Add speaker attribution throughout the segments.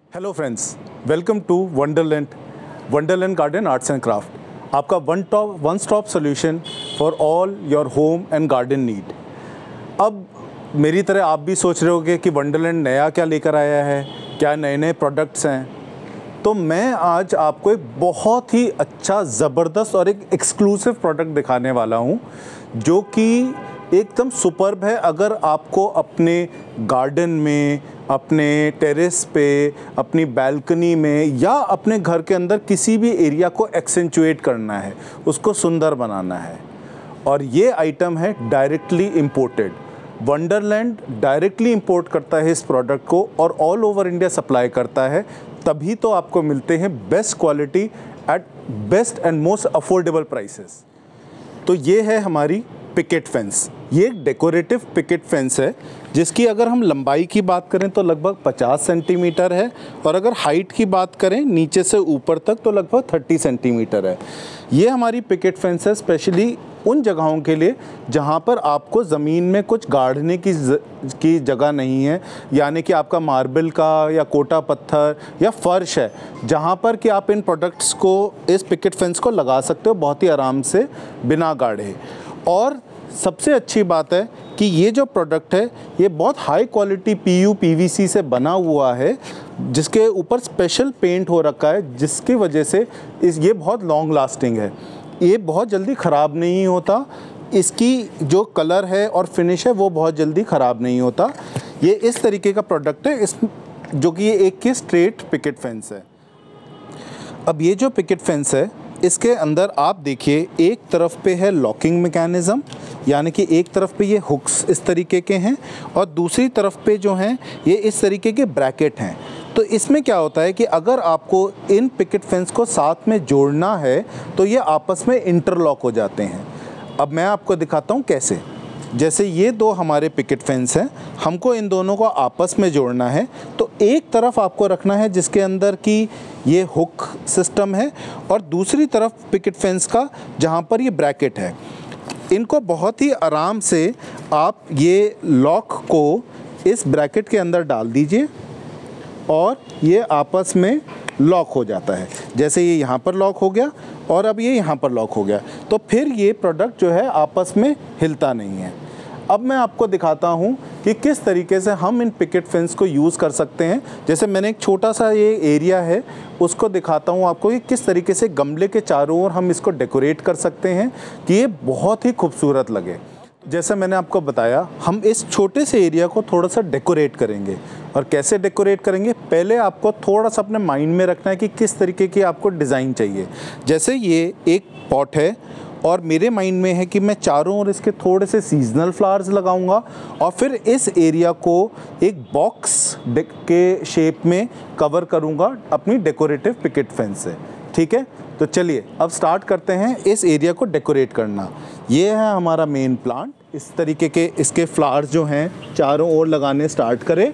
Speaker 1: Hello friends, welcome to Wonderland Garden Arts and Craft, आपका one stop solution for all your home and garden need. अब मेरी तरह आप भी सोच रहे होगे कि वंडरलैंड नया क्या लेकर आया है, क्या नए नए प्रोडक्ट्स हैं। तो मैं आज आपको एक बहुत ही अच्छा, ज़बरदस्त और एक एक्सक्लूसिव प्रोडक्ट दिखाने वाला हूँ जो कि एकदम सुपर्ब है। अगर आपको अपने गार्डन में, अपने टेरेस पे, अपनी बालकनी में या अपने घर के अंदर किसी भी एरिया को एक्सेंचुएट करना है, उसको सुंदर बनाना है, और ये आइटम है directly imported. Wonderland directly import करता है इस प्रोडक्ट को और ऑल ओवर इंडिया सप्लाई करता है, तभी तो आपको मिलते हैं best quality at best and most affordable prices. तो ये है हमारी पिकेट फेंस। ये एक डेकोरेटिव पिकेट फेंस है जिसकी अगर हम लंबाई की बात करें तो लगभग 50 सेंटीमीटर है, और अगर हाइट की बात करें नीचे से ऊपर तक तो लगभग 30 सेंटीमीटर है। ये हमारी पिकेट फेंस है स्पेशली उन जगहों के लिए जहाँ पर आपको ज़मीन में कुछ गाड़ने की जगह नहीं है, यानी कि आपका मार्बल का या कोटा पत्थर या फर्श है, जहाँ पर कि आप इन प्रोडक्ट्स को, इस पिकेट फेंस को लगा सकते हो बहुत ही आराम से बिना गाढ़े। और सबसे अच्छी बात है कि ये जो प्रोडक्ट है ये बहुत हाई क्वालिटी PU PVC से बना हुआ है, जिसके ऊपर स्पेशल पेंट हो रखा है, जिसकी वजह से ये बहुत लॉन्ग लास्टिंग है। ये बहुत जल्दी ख़राब नहीं होता, इसकी जो कलर है और फिनिश है वो बहुत जल्दी ख़राब नहीं होता। ये इस तरीके का प्रोडक्ट है, जो कि ये एक की स्ट्रेट पिकेट फेंस है। अब ये जो पिकेट फेंस है इसके अंदर आप देखिए, एक तरफ पे है लॉकिंग मैकेनिज़्म, यानी कि एक तरफ पे ये हुक्स इस तरीके के हैं और दूसरी तरफ पे जो हैं ये इस तरीके के ब्रैकेट हैं। तो इसमें क्या होता है कि अगर आपको इन पिकेट फेंस को साथ में जोड़ना है तो ये आपस में इंटरलॉक हो जाते हैं। अब मैं आपको दिखाता हूँ कैसे। जैसे ये दो हमारे पिकेट फेंस हैं, हमको इन दोनों को आपस में जोड़ना है, तो एक तरफ आपको रखना है जिसके अंदर की ये हुक सिस्टम है, और दूसरी तरफ पिकेट फेंस का जहाँ पर ये ब्रैकेट है। इनको बहुत ही आराम से आप ये लॉक को इस ब्रैकेट के अंदर डाल दीजिए और ये आपस में लॉक हो जाता है। जैसे ये यहाँ पर लॉक हो गया और अब ये यहाँ पर लॉक हो गया, तो फिर ये प्रोडक्ट जो है आपस में हिलता नहीं है। अब मैं आपको दिखाता हूँ कि किस तरीके से हम इन पिकेट फेंस को यूज़ कर सकते हैं। जैसे मैंने एक छोटा सा ये एरिया है उसको दिखाता हूँ आपको कि किस तरीके से गमले के चारों ओर हम इसको डेकोरेट कर सकते हैं कि ये बहुत ही खूबसूरत लगे। जैसे मैंने आपको बताया, हम इस छोटे से एरिया को थोड़ा सा डेकोरेट करेंगे। और कैसे डेकोरेट करेंगे, पहले आपको थोड़ा सा अपने माइंड में रखना है कि किस तरीके की आपको डिज़ाइन चाहिए। जैसे ये एक पॉट है और मेरे माइंड में है कि मैं चारों ओर इसके थोड़े से सीजनल फ्लावर्स लगाऊंगा और फिर इस एरिया को एक बॉक्स के शेप में कवर करूंगा अपनी डेकोरेटिव पिकेट फेंस से। ठीक है, तो चलिए अब स्टार्ट करते हैं इस एरिया को डेकोरेट करना। ये है हमारा मेन प्लांट। इस तरीके के इसके फ्लावर्स जो हैं चारों ओर लगाने स्टार्ट करें।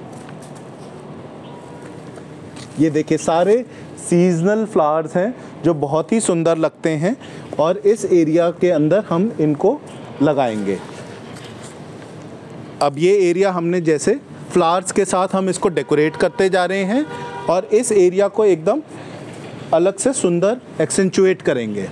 Speaker 1: ये देखिए सारे सीजनल फ्लावर्स हैं जो बहुत ही सुंदर लगते हैं, और इस एरिया के अंदर हम इनको लगाएंगे। अब ये एरिया हमने जैसे फ्लावर्स के साथ हम इसको डेकोरेट करते जा रहे हैं और इस एरिया को एकदम अलग से सुंदर एक्सेंचुएट करेंगे।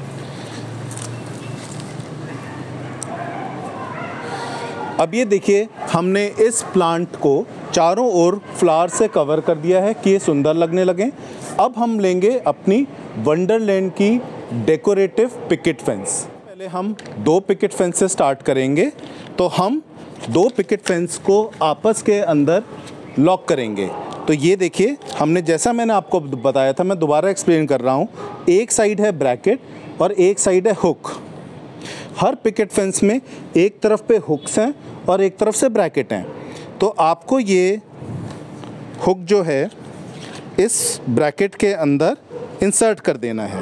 Speaker 1: अब ये देखिए, हमने इस प्लांट को चारों ओर फ्लावर से कवर कर दिया है कि ये सुंदर लगने लगे। अब हम लेंगे अपनी वंडरलैंड की डेकोरेटिव पिकेट फेंस। पहले हम 2 पिकेट फेंस से स्टार्ट करेंगे। तो हम 2 पिकेट फेंस को आपस के अंदर लॉक करेंगे। तो ये देखिए, हमने जैसा मैंने आपको बताया था, मैं दोबारा एक्सप्लेन कर रहा हूँ। एक साइड है ब्रैकेट और एक साइड है हुक। हर पिकेट फेंस में एक तरफ पे हुक्स हैं और एक तरफ से ब्रैकेट हैं। तो आपको ये हुक जो है इस ब्रैकेट के अंदर इंसर्ट कर देना है।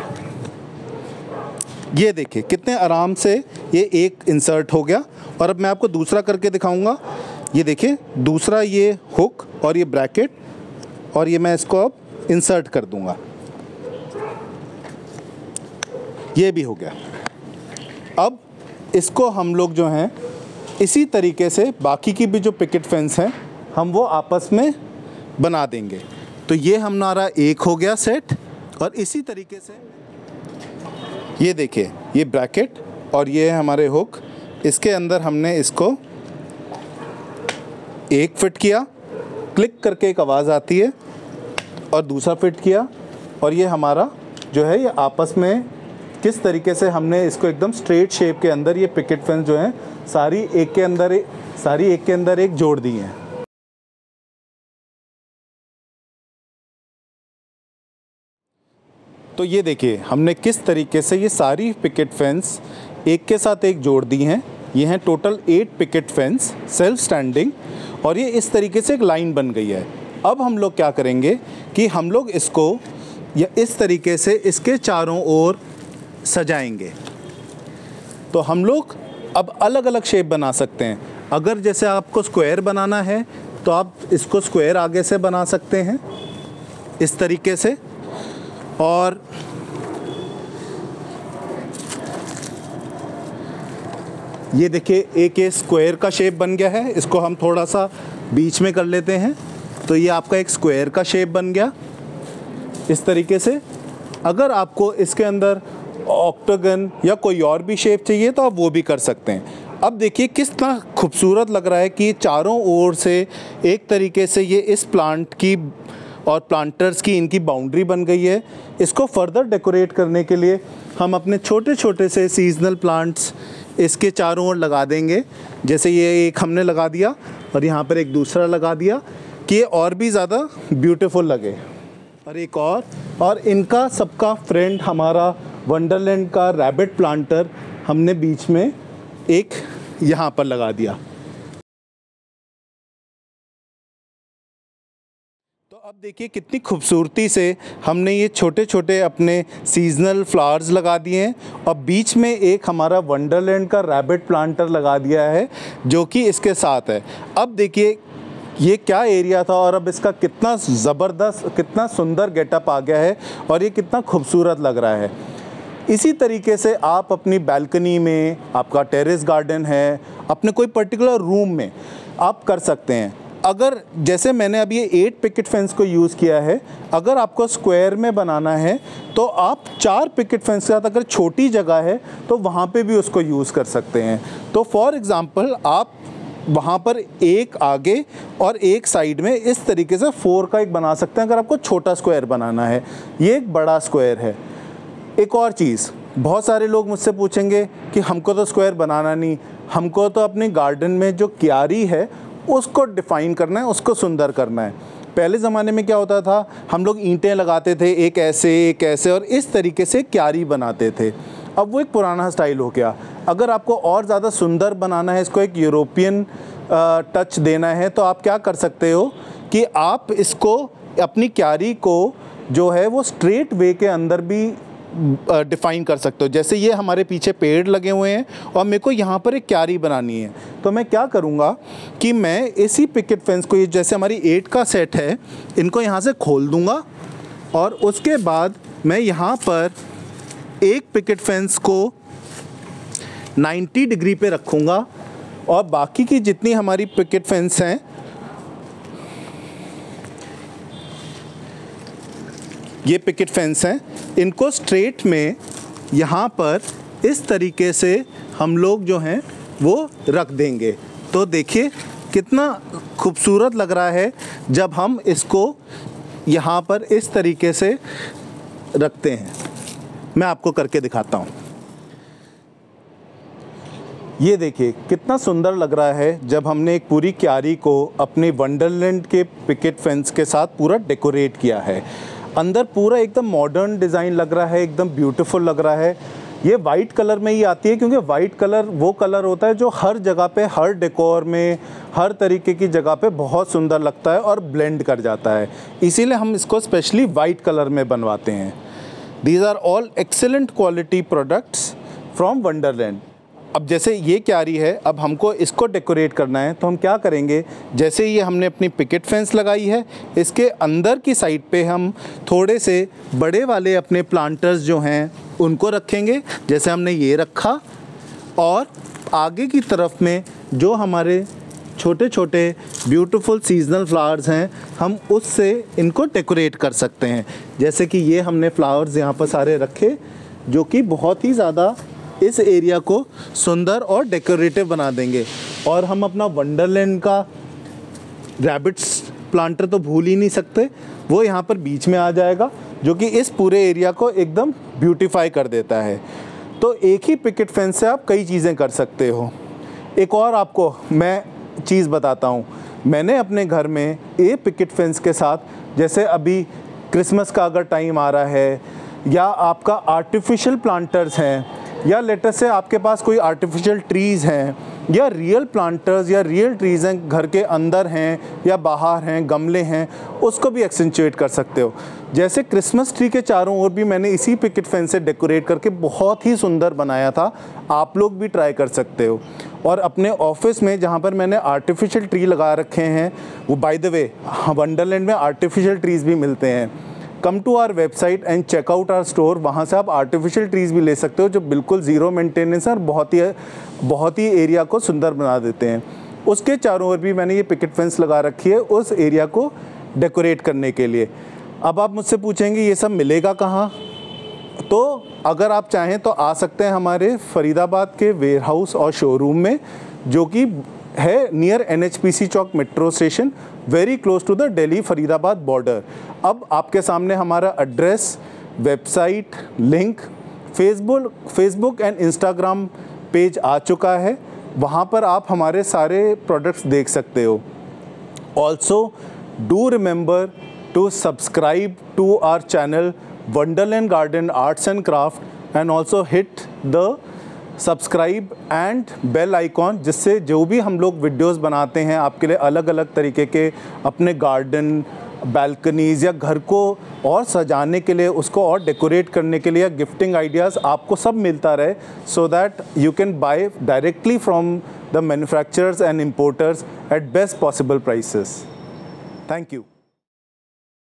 Speaker 1: ये देखिए कितने आराम से ये एक इंसर्ट हो गया। और अब मैं आपको दूसरा करके दिखाऊंगा। ये देखिए, दूसरा ये हुक और ये ब्रैकेट, और ये मैं इसको अब इंसर्ट कर दूंगा। ये भी हो गया। अब इसको हम लोग जो हैं इसी तरीके से बाकी की भी जो पिकेट फेंस हैं हम वो आपस में बना देंगे। तो ये हमारा एक हो गया सेट। और इसी तरीके से ये देखिए, ये ब्रैकेट और ये है हमारे हुक, इसके अंदर हमने इसको एक फिट किया, क्लिक करके एक आवाज़ आती है, और दूसरा फिट किया, और ये हमारा जो है ये आपस में किस तरीके से हमने इसको एकदम स्ट्रेट शेप के अंदर ये पिकेट फेंस जो हैं सारी एक के अंदर एक जोड़ दी हैं। तो ये देखिए हमने किस तरीके से ये सारी पिकेट फेंस एक के साथ एक जोड़ दी हैं। ये हैं total 8 picket fence self standing, और ये इस तरीके से एक लाइन बन गई है। अब हम लोग क्या करेंगे कि हम लोग इसको या इस तरीके से इसके चारों ओर सजाएंगे। तो हम लोग अब अलग अलग शेप बना सकते हैं। अगर जैसे आपको स्क्वायर बनाना है तो आप इसको स्क्वायर आगे से बना सकते हैं इस तरीके से, और ये देखिए एक ये स्क्वायर का शेप बन गया है। इसको हम थोड़ा सा बीच में कर लेते हैं, तो ये आपका एक स्क्वायर का शेप बन गया इस तरीके से। अगर आपको इसके अंदर ऑक्टागन या कोई और भी शेप चाहिए तो आप वो भी कर सकते हैं। अब देखिए कितना खूबसूरत लग रहा है कि चारों ओर से एक तरीके से ये इस प्लांट की और प्लांटर्स की इनकी बाउंड्री बन गई है। इसको फर्दर डेकोरेट करने के लिए हम अपने छोटे छोटे से सीजनल प्लांट्स इसके चारों ओर लगा देंगे। जैसे ये एक हमने लगा दिया और यहाँ पर एक दूसरा लगा दिया कि ये और भी ज़्यादा ब्यूटीफुल लगे। और एक और इनका सबका फ्रेंड हमारा वंडरलैंड का रैबिट प्लांटर हमने बीच में एक यहाँ पर लगा दिया। तो अब देखिए कितनी खूबसूरती से हमने ये छोटे छोटे अपने सीजनल फ्लावर्स लगा दिए हैं, और बीच में एक हमारा वंडरलैंड का रैबिट प्लांटर लगा दिया है जो कि इसके साथ है। अब देखिए ये क्या एरिया था और अब इसका कितना ज़बरदस्त, कितना सुंदर गेटअप आ गया है, और ये कितना खूबसूरत लग रहा है। इसी तरीके से आप अपनी बालकनी में, आपका टेरेस गार्डन है, अपने कोई पर्टिकुलर रूम में आप कर सकते हैं। अगर जैसे मैंने अभी ये 8 पिकेट फेंस को यूज़ किया है, अगर आपको स्क्वायर में बनाना है तो आप 4 पिकेट फेंस के साथ, अगर छोटी जगह है तो वहाँ पे भी उसको यूज़ कर सकते हैं। तो फॉर एग्ज़ाम्पल आप वहाँ पर एक आगे और एक साइड में इस तरीके से 4 का एक बना सकते हैं अगर आपको छोटा स्क्वायर बनाना है। ये एक बड़ा स्क्वायर है। एक और चीज़, बहुत सारे लोग मुझसे पूछेंगे कि हमको तो स्क्वायर बनाना नहीं, हमको तो अपने गार्डन में जो क्यारी है उसको डिफ़ाइन करना है, उसको सुंदर करना है। पहले ज़माने में क्या होता था, हम लोग ईंटें लगाते थे एक ऐसे और इस तरीके से क्यारी बनाते थे। अब वो एक पुराना स्टाइल हो गया। अगर आपको और ज़्यादा सुंदर बनाना है, इसको एक यूरोपियन टच देना है, तो आप क्या कर सकते हो कि आप इसको अपनी क्यारी को जो है वो स्ट्रेट वे के अंदर भी डिफ़ाइन कर सकते हो। जैसे ये हमारे पीछे पेड़ लगे हुए हैं और मेरे को यहाँ पर एक क्यारी बनानी है, तो मैं क्या करूँगा कि मैं इसी पिकेट फेंस को, ये जैसे हमारी 8 का सेट है, इनको यहाँ से खोल दूँगा और उसके बाद मैं यहाँ पर एक पिकेट फेंस को 90 डिग्री पे रखूँगा और बाकी की जितनी हमारी पिकेट फेंस हैं ये पिकेट फेंस हैं, इनको स्ट्रेट में यहाँ पर इस तरीके से हम लोग जो हैं वो रख देंगे। तो देखिए कितना खूबसूरत लग रहा है जब हम इसको यहाँ पर इस तरीके से रखते हैं। मैं आपको करके दिखाता हूँ। ये देखिए कितना सुंदर लग रहा है जब हमने एक पूरी क्यारी को अपने वंडरलैंड के पिकेट फेंस के साथ पूरा डेकोरेट किया है। अंदर पूरा एकदम मॉडर्न डिज़ाइन लग रहा है, एकदम ब्यूटीफुल लग रहा है। ये वाइट कलर में ही आती है क्योंकि वाइट कलर वो कलर होता है जो हर जगह पे, हर डेकोर में, हर तरीके की जगह पे बहुत सुंदर लगता है और ब्लेंड कर जाता है। इसीलिए हम इसको स्पेशली वाइट कलर में बनवाते हैं। These are all excellent quality products from Wonderland. अब जैसे ये क्यारी है, अब हमको इसको डेकोरेट करना है, तो हम क्या करेंगे, जैसे ये हमने अपनी पिकेट फेंस लगाई है, इसके अंदर की साइड पे हम थोड़े से बड़े वाले अपने प्लांटर्स जो हैं उनको रखेंगे। जैसे हमने ये रखा, और आगे की तरफ में जो हमारे छोटे छोटे ब्यूटीफुल सीजनल फ्लावर्स हैं, हम उससे इनको डेकोरेट कर सकते हैं। जैसे कि ये हमने फ्लावर्स यहाँ पर सारे रखे जो कि बहुत ही ज़्यादा इस एरिया को सुंदर और डेकोरेटिव बना देंगे। और हम अपना वंडरलैंड का रैबिट्स प्लांटर तो भूल ही नहीं सकते, वो यहाँ पर बीच में आ जाएगा जो कि इस पूरे एरिया को एकदम ब्यूटीफाई कर देता है। तो एक ही पिकेट फेंस से आप कई चीज़ें कर सकते हो। एक और आपको मैं चीज़ बताता हूँ, मैंने अपने घर में एक पिकेट फेंस के साथ, जैसे अभी क्रिसमस का अगर टाइम आ रहा है या आपका आर्टिफिशियल प्लांटर्स हैं या लेटर से आपके पास कोई आर्टिफिशियल ट्रीज़ हैं या रियल प्लांटर्स या रियल ट्रीज़ हैं, घर के अंदर हैं या बाहर हैं, गमले हैं, उसको भी एक्सेंचुएट कर सकते हो। जैसे क्रिसमस ट्री के चारों ओर भी मैंने इसी पिकेट फेंस से डेकोरेट करके बहुत ही सुंदर बनाया था, आप लोग भी ट्राई कर सकते हो। और अपने ऑफिस में जहाँ पर मैंने आर्टिफिशियल ट्री लगा रखे हैं, वो बाय द वे वंडरलैंड में आर्टिफिशियल ट्रीज़ भी मिलते हैं। Come to our website and check out our store, वहाँ से आप आर्टिफिशियल ट्रीज़ भी ले सकते हो जो बिल्कुल ज़ीरो मेंटेनेंस है और बहुत ही एरिया को सुंदर बना देते हैं। उसके चारों ओर भी मैंने ये पिकेट फेंस लगा रखी है उस एरिया को डेकोरेट करने के लिए। अब आप मुझसे पूछेंगे ये सब मिलेगा कहाँ? तो अगर आप चाहें तो आ सकते हैं हमारे फरीदाबाद के वेयर हाउस और शोरूम में, जो कि है नियर NHPC चौक metro station, very close to the Delhi Faridabad border. अब आपके सामने हमारा address, website, link, Facebook and Instagram page आ चुका है, वहाँ पर आप हमारे सारे प्रोडक्ट्स देख सकते हो। Also do remember to subscribe to our channel Wonderland Garden Arts and Craft and also hit the subscribe and bell icon, जिससे जो भी हम लोग वीडियोस बनाते हैं आपके लिए अलग अलग तरीके के अपने गार्डन, बैल्कनीज़ या घर को और सजाने के लिए, उसको और डेकोरेट करने के लिए या गिफ्टिंग आइडियाज़ आपको सब मिलता रहे, so that you can buy directly from the manufacturers and importers at best possible prices. Thank you.